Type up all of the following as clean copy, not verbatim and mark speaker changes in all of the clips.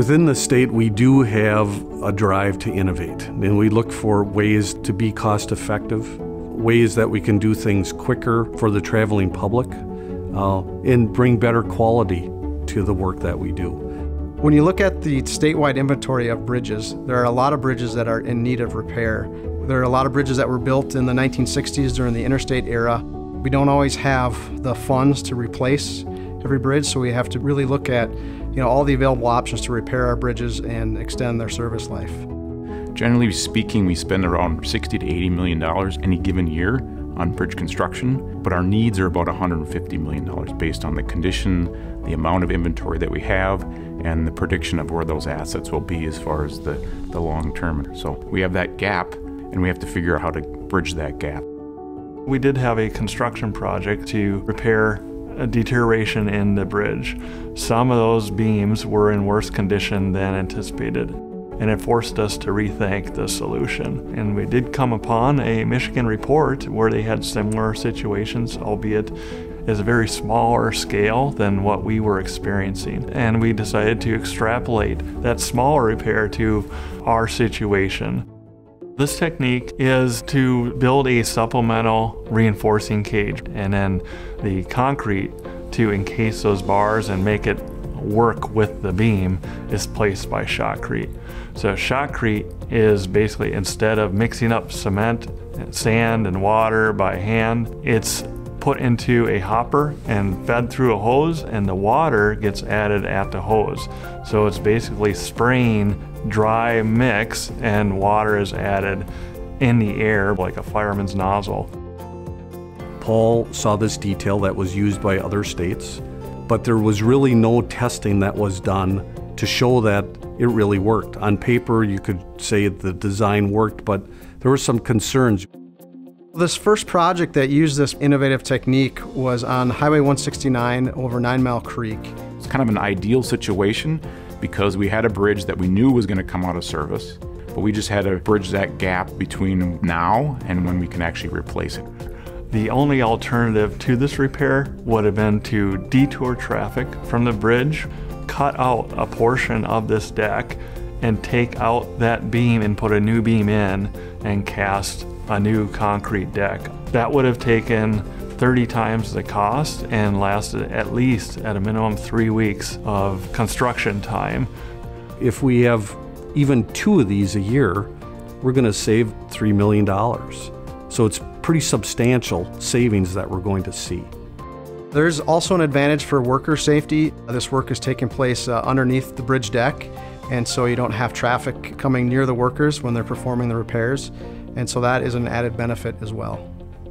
Speaker 1: Within the state, we do have a drive to innovate, and we look for ways to be cost effective, ways that we can do things quicker for the traveling public, and bring better quality to the work that we do.
Speaker 2: When you look at the statewide inventory of bridges, there are a lot of bridges that are in need of repair. There are a lot of bridges that were built in the 1960s during the interstate era. We don't always have the funds to replace every bridge, so we have to really look at all the available options to repair our bridges and extend their service life.
Speaker 3: Generally speaking, we spend around $60 to $80 million any given year on bridge construction, but our needs are about $150 million based on the condition, the amount of inventory that we have, and the prediction of where those assets will be as far as the long term. So we have that gap, and we have to figure out how to bridge that gap.
Speaker 4: We did have a construction project to repair a deterioration in the bridge. Some of those beams were in worse condition than anticipated, and it forced us to rethink the solution. And we did come upon a Michigan report where they had similar situations, albeit is a very smaller scale than what we were experiencing. And we decided to extrapolate that smaller repair to our situation. This technique is to build a supplemental reinforcing cage, and then the concrete to encase those bars and make it work with the beam is placed by shotcrete. So shotcrete is basically, instead of mixing up cement, sand, and water by hand, it's put into a hopper and fed through a hose, and the water gets added at the hose. So it's basically spraying dry mix, and water is added in the air like a fireman's nozzle.
Speaker 1: Paul saw this detail that was used by other states, but there was really no testing that was done to show that it really worked. On paper, you could say the design worked, but there were some concerns.
Speaker 2: This first project that used this innovative technique was on Highway 169 over 9 Mile Creek.
Speaker 3: It's kind of an ideal situation because we had a bridge that we knew was going to come out of service, but we just had to bridge that gap between now and when we can actually replace it.
Speaker 4: The only alternative to this repair would have been to detour traffic from the bridge, cut out a portion of this deck, and take out that beam and put a new beam in and cast a new concrete deck. That would have taken 30 times the cost and lasted at least, at a minimum, 3 weeks of construction time.
Speaker 1: If we have even 2 of these a year, we're going to save $3 million. So it's pretty substantial savings that we're going to see.
Speaker 2: There's also an advantage for worker safety. This work is taking place underneath the bridge deck, and so you don't have traffic coming near the workers when they're performing the repairs, and so that is an added benefit as well.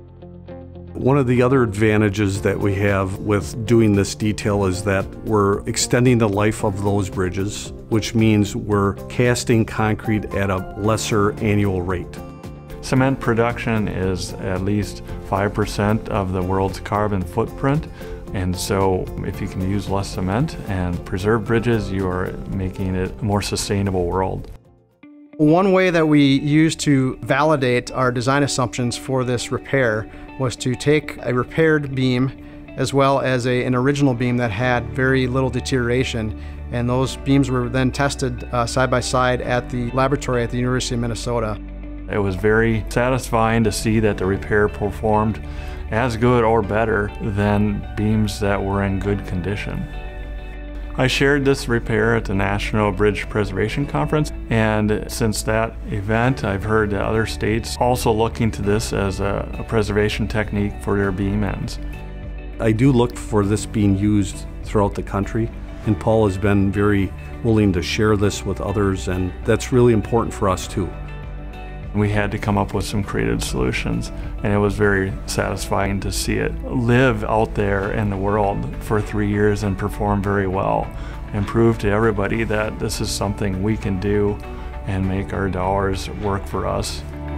Speaker 1: One of the other advantages that we have with doing this detail is that we're extending the life of those bridges, which means we're casting concrete at a lesser annual rate.
Speaker 4: Cement production is at least 5% of the world's carbon footprint, and so if you can use less cement and preserve bridges, you are making it a more sustainable world.
Speaker 2: One way that we used to validate our design assumptions for this repair was to take a repaired beam as well as an original beam that had very little deterioration, and those beams were then tested side by side at the laboratory at the University of Minnesota.
Speaker 4: It was very satisfying to see that the repair performed as good or better than beams that were in good condition. I shared this repair at the National Bridge Preservation Conference, and since that event, I've heard that other states also looking to this as a preservation technique for their beam ends.
Speaker 1: I do look for this being used throughout the country, and Paul has been very willing to share this with others, and that's really important for us too.
Speaker 4: We had to come up with some creative solutions, and it was very satisfying to see it live out there in the world for 3 years and perform very well, and prove to everybody that this is something we can do and make our dollars work for us.